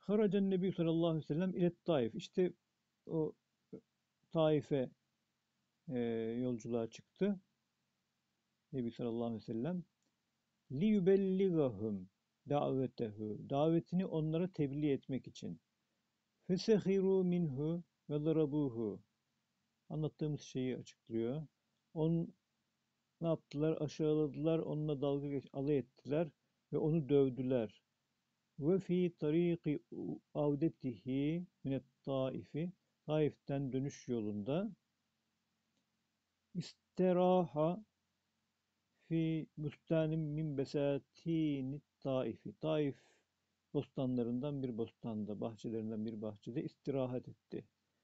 Haracen Nebi sallallahu aleyhi ve sellem ilet Taif. İşte o Taif'e yolculuğa çıktı Nebi sallallahu aleyhi ve sellem. Liyubelligahum davetehu. Davetini onlara tebliğ etmek için. Fesehiru minhu ve darabuhu. Anlattığımız şeyi açıklıyor. On ne yaptılar? Aşağıladılar, onunla alay ettiler ve onu dövdüler. Ve fi tariki avdetihi minet taifi. Taif'ten dönüş yolunda isteraha fi bustanin min besatini taifi. Taif bostanlarından bir bostanda, bahçelerinden bir bahçede istirahat etti.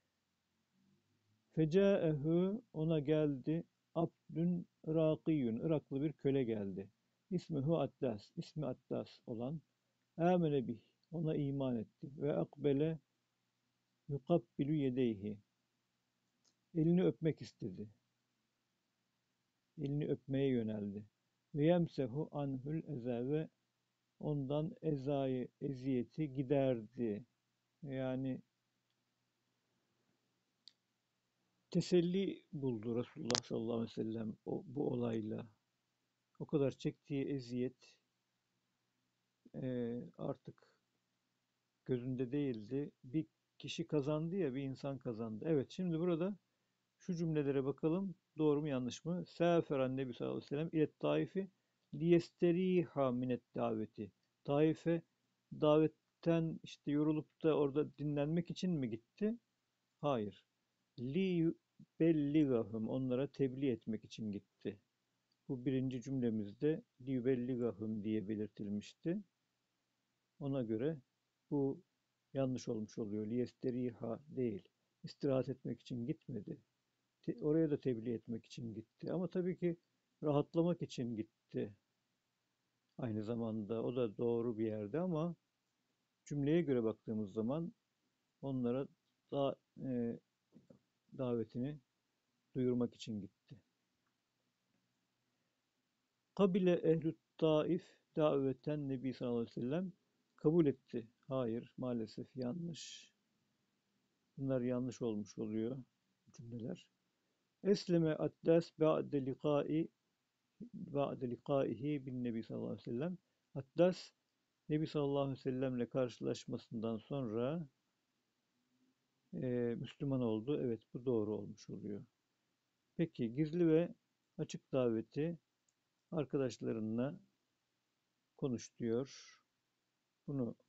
Fecaehu ona geldi. Abdün Irakiyün, Iraklı bir köle geldi. İsmihu Attas, ismi Attas olan. Amene bih, ona iman etti. Ve akbele yukabbilu yedeyhi, elini öpmek istedi. Elini öpmeye yöneldi. Ve yemsehu anhul eza ve ondan ezayı, eziyeti giderdi. Yani teselli buldu Resulullah sallallahu aleyhi ve sellem bu olayla. O kadar çektiği eziyet artık gözünde değildi. Bir kişi kazandı ya, bir insan kazandı. Evet, şimdi burada şu cümlelere bakalım. Doğru mu yanlış mı? Sâferen Nebi sallallahu aleyhi ve sellem ilet taifi liyesteriha minet daveti. Taif'e davetten işte yorulup da orada dinlenmek için mi gitti? Hayır. Li belligahum, onlara tebliğ etmek için gitti. Bu birinci cümlemizde li belligahum diye belirtilmişti. Ona göre bu yanlış olmuş oluyor. Liyesteriha değil. İstirahat etmek için gitmedi. Oraya da tebliğ etmek için gitti. Ama tabii ki rahatlamak için gitti. Aynı zamanda o da doğru bir yerde ama cümleye göre baktığımız zaman onlara da, davetini duyurmak için gitti. Kabile ehlü taif daveten Nebi sallallahu aleyhi ve sellem, kabul etti. Hayır, maalesef yanlış. Bunlar yanlış olmuş oluyor cümleler. Esleme Attas ba'de likaihi bin Nebi sallallahu aleyhi ve sellem. Attas Nebi sallallahu aleyhi ve sellemle karşılaşmasından sonra Müslüman oldu. Evet, bu doğru olmuş oluyor. Peki gizli ve açık daveti arkadaşlarınla konuş diyor. Bunu